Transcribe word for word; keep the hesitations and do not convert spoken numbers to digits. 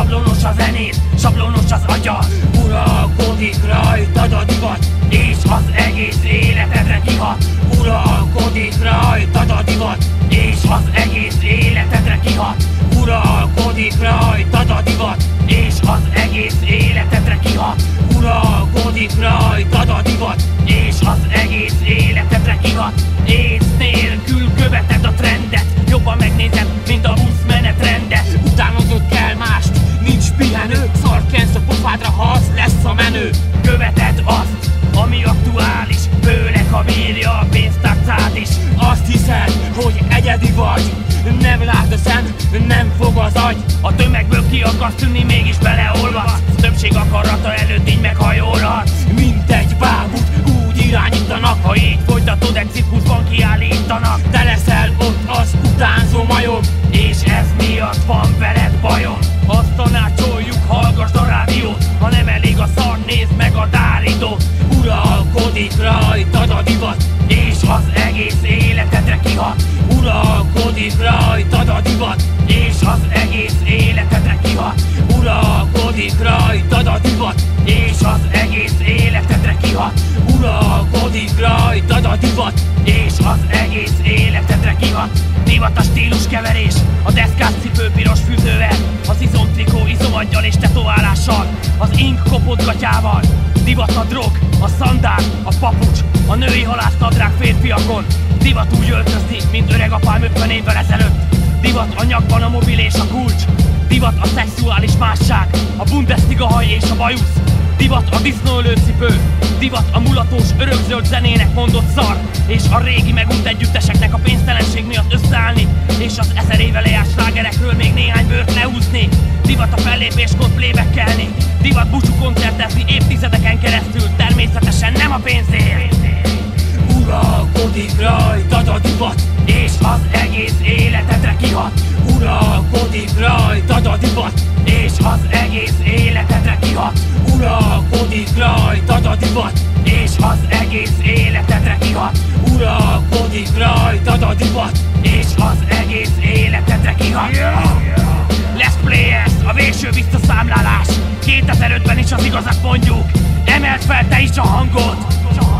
Sablonos a zenét, sablonos az agya. Uralkodik rajtad a divat, és az egész életedre kihat. Uralkodik rajtad a divat, és az egész életedre kihat. Uralkodik rajtad a divat, és az egész életedre kihat. Uralkodik rajtad a divat, és az egész életedre kihat. Ész nélkül követed a trendet, jobban megnézed, mint a busz menetrendet. Utánozod kell mást, nincs pihenő, szart kensz a pofádra, ha az lesz a menő. Követed azt, ami aktuális, főleg ha bírja a pénztárcád is. Azt hiszed, hogy egyedi vagy, nem lát a szem, nem fog az agy. A tömegből ki akarsz tűnni, mégis beleolvadsz. Többség akarata előtt így meghajolhatsz. Mint egy bábút úgy irányítanak, ha így folytatod, egy cirkuszban kiállítanak. Te leszel ott az utánzó majom, és ez miatt van veled bajom. Azt tanácsoljuk, hallgassd a rádiót, ha nem elég a szar, nézd meg a Dáridót. Uralkodik rajtad a divat, és az egész életedre kihat. Uralkodik rajtad a divat, és az egész életedre kihat. Uralkodik rajtad a divat, és az egész életedre kihat. Uralkodik rajtad a divat, és az egész életedre kihat. Divat a stílus keverés, a deszkás cipő piros fűzővel, az izomtrikó izomaggyal és tetoválással, az ink kopott gatyával. Divat a drog, a szandál, a papucs, a női halásztadrág férfiakon. Divat úgy öltözni, mint öreg apám ötven évvel ezelőtt. Divat a nyakban a mobil és a kulcs. Divat a szexuális másság, a Bundesliga haj és a bajusz. Divat a disznóölőcipő, divat a mulatós örökzöld zenének mondott szar, és a régi megunt együtteseknek a pénztelenség miatt összeállni, és az ezer éve lejárt slágerekről még néhány bőrt lehúzni. Divat a fellépéskor plébekkelni, divat búcsú koncertezni évtizedeken keresztül, természetesen nem a pénzért. Uralkodik rajtad a divat, és az egész életedre kihat. Uralkodik rajtad a divat, és az egész életedre kihat. Uralkodik rajtad a divat, és az egész életedre kihat. Uralkodik rajtad a divat, és az egész életedre kihat. Let's Players, a végső visszaszámlálás. kétezer-ötben is az igazat mondjuk, emeld fel te is a hangod.